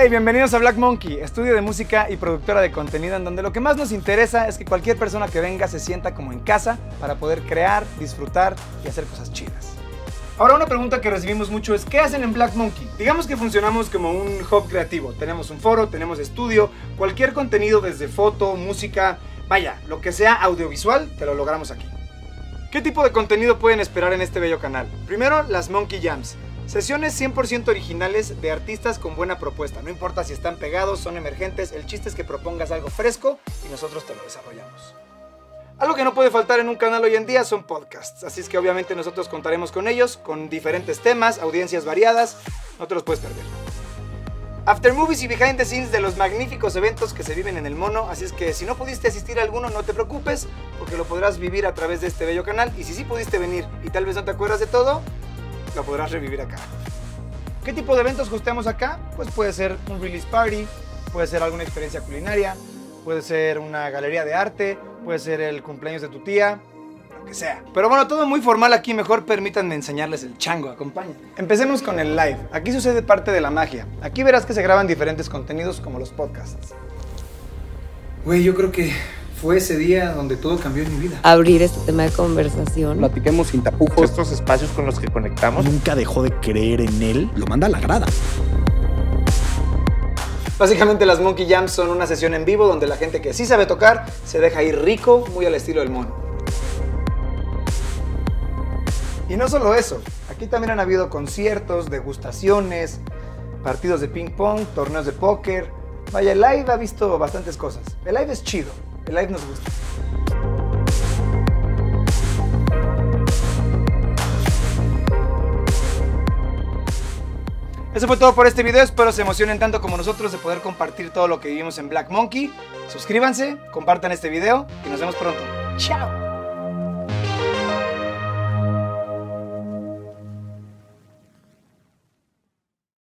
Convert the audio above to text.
Hey, bienvenidos a Black Monkey, estudio de música y productora de contenido en donde lo que más nos interesa es que cualquier persona que venga se sienta como en casa para poder crear, disfrutar y hacer cosas chidas. Ahora, una pregunta que recibimos mucho es ¿qué hacen en Black Monkey? Digamos que funcionamos como un hub creativo. Tenemos un foro, tenemos estudio, cualquier contenido desde foto, música, vaya, lo que sea audiovisual, te lo logramos aquí. ¿Qué tipo de contenido pueden esperar en este bello canal? Primero, las Monkey Jams. Sesiones 100% originales de artistas con buena propuesta. No importa si están pegados, son emergentes, el chiste es que propongas algo fresco y nosotros te lo desarrollamos. Algo que no puede faltar en un canal hoy en día son podcasts, así es que obviamente nosotros contaremos con ellos, con diferentes temas, audiencias variadas, no te los puedes perder. After movies y behind the scenes de los magníficos eventos que se viven en el Mono, así es que si no pudiste asistir a alguno no te preocupes, porque lo podrás vivir a través de este bello canal, y si sí pudiste venir y tal vez no te acuerdas de todo, lo podrás revivir acá. ¿Qué tipo de eventos hosteamos acá? Pues puede ser un release party, puede ser alguna experiencia culinaria, puede ser una galería de arte, puede ser el cumpleaños de tu tía, lo que sea. Pero bueno, todo muy formal aquí, mejor permítanme enseñarles el chango, acompáñenme. Empecemos con el live. Aquí sucede parte de la magia. Aquí verás que se graban diferentes contenidos como los podcasts. Güey, yo creo que fue ese día donde todo cambió en mi vida. Abrir este tema de conversación. Platiquemos sin tapujos. Estos espacios con los que conectamos. Nunca dejó de creer en él. Lo manda a la grada. Básicamente las Monkey Jams son una sesión en vivo donde la gente que sí sabe tocar se deja ir rico, muy al estilo del Mono. Y no solo eso, aquí también han habido conciertos, degustaciones, partidos de ping pong, torneos de póker. Vaya, el live ha visto bastantes cosas. El live es chido, el live nos gusta. Eso fue todo por este video, espero se emocionen tanto como nosotros de poder compartir todo lo que vivimos en Black Monkey. Suscríbanse, compartan este video y nos vemos pronto. ¡Chao!